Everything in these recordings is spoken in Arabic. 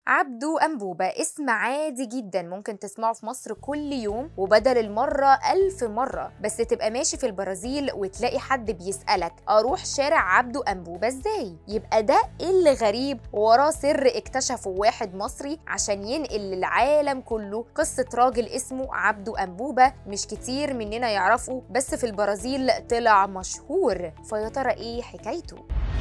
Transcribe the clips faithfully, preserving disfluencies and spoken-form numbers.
عبده أنبوبة اسم عادي جدا ممكن تسمعه في مصر كل يوم وبدل المرة ألف مرة، بس تبقى ماشي في البرازيل وتلاقي حد بيسألك أروح شارع عبده أنبوبة ازاي؟ يبقى ده إيه اللي غريب وراه سر اكتشفه واحد مصري عشان ينقل للعالم كله قصة راجل اسمه عبده أنبوبة مش كتير مننا يعرفه، بس في البرازيل طلع مشهور. فيا ترى ايه حكايته؟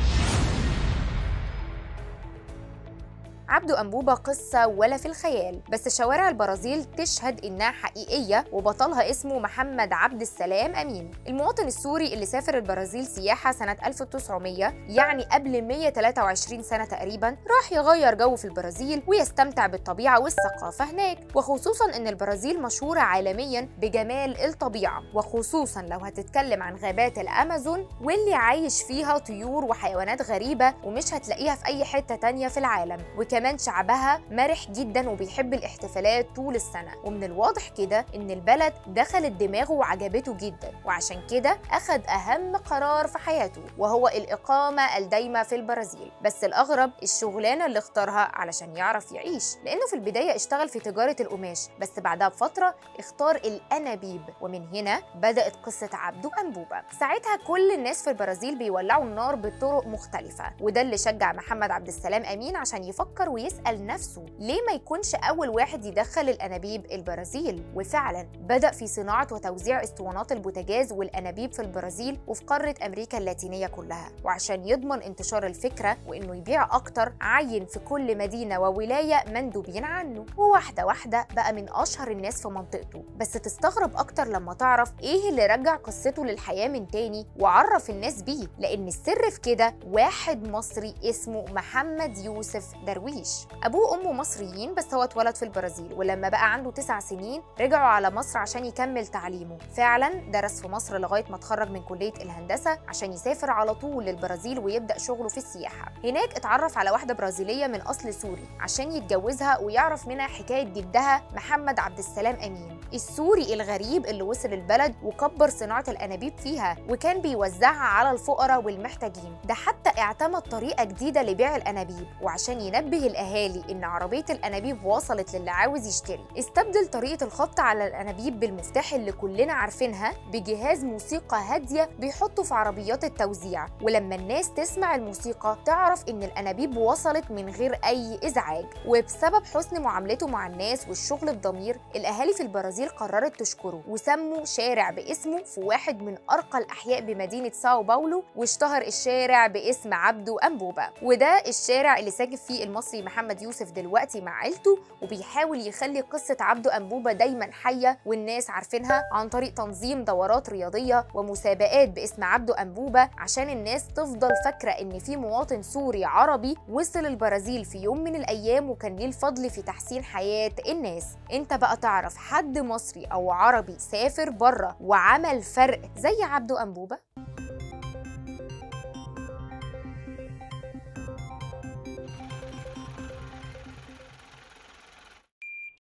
عبده أنبوبة قصة ولا في الخيال، بس شوارع البرازيل تشهد إنها حقيقية وبطلها اسمه محمد عبد السلام أمين، المواطن السوري اللي سافر البرازيل سياحة سنة ألف وتسعمية، يعني قبل مية وتلاتة وعشرين سنة تقريبا، راح يغير جو في البرازيل ويستمتع بالطبيعة والثقافة هناك، وخصوصا إن البرازيل مشهورة عالميا بجمال الطبيعة، وخصوصا لو هتتكلم عن غابات الأمازون واللي عايش فيها طيور وحيوانات غريبة ومش هتلاقيها في أي حتة تانية في العالم، كمان شعبها مرح جدا وبيحب الاحتفالات طول السنة، ومن الواضح كده ان البلد دخلت دماغه وعجبته جدا، وعشان كده اخد اهم قرار في حياته وهو الاقامة الدايمة في البرازيل. بس الاغرب الشغلانة اللي اختارها علشان يعرف يعيش، لانه في البداية اشتغل في تجارة القماش، بس بعدها بفترة اختار الانابيب، ومن هنا بدأت قصة عبده أنبوبة. ساعتها كل الناس في البرازيل بيولعوا النار بطرق مختلفة، وده اللي شجع محمد عبد السلام أمين عشان يفكر ويسأل نفسه ليه ما يكونش أول واحد يدخل الأنابيب البرازيل، وفعلا بدأ في صناعة وتوزيع اسطوانات البوتاجاز والأنابيب في البرازيل وفي قارة أمريكا اللاتينية كلها. وعشان يضمن انتشار الفكرة وإنه يبيع أكتر عين في كل مدينة وولاية مندوبين عنه، وواحدة واحدة بقى من أشهر الناس في منطقته. بس تستغرب أكتر لما تعرف إيه اللي رجع قصته للحياة من تاني وعرف الناس بيه، لأن السر في كده واحد مصري اسمه محمد يوسف درويش. أبوه وأمه مصريين بس هو اتولد في البرازيل، ولما بقى عنده تسع سنين رجعوا على مصر عشان يكمل تعليمه. فعلا درس في مصر لغاية ما اتخرج من كلية الهندسة عشان يسافر على طول للبرازيل ويبدأ شغله في السياحة. هناك اتعرف على واحدة برازيلية من أصل سوري عشان يتجوزها ويعرف منها حكاية جدها محمد عبد السلام أمين السوري الغريب اللي وصل البلد وكبر صناعة الأنابيب فيها وكان بيوزعها على الفقراء والمحتاجين. ده حتى اعتمد طريقة جديدة لبيع الأنابيب، وعشان ينبه الأهالي إن عربية الأنابيب وصلت للي عاوز يشتري استبدل طريقة الخبط على الأنابيب بالمفتاح اللي كلنا عارفينها بجهاز موسيقى هادية بيحطه في عربيات التوزيع، ولما الناس تسمع الموسيقى تعرف إن الأنابيب وصلت من غير أي إزعاج. وبسبب حسن معاملته مع الناس والشغل بضمير الأهالي في البرازيل قررت تشكره وسموا شارع باسمه في واحد من أرقى الأحياء بمدينة ساو باولو، واشتهر الشارع باسم عبده أنبوبة، وده الشارع اللي ساكن فيه المصري محمد يوسف دلوقتي مع عيلته، وبيحاول يخلي قصة عبده أنبوبة دايما حية والناس عارفينها عن طريق تنظيم دورات رياضية ومسابقات باسم عبده أنبوبة عشان الناس تفضل فاكرة إن في مواطن سوري عربي وصل البرازيل في يوم من الأيام وكان ليه الفضل في تحسين حياة الناس. انت بقى تعرف حد مصري أو عربي سافر بره وعمل فرق زي عبده أنبوبة؟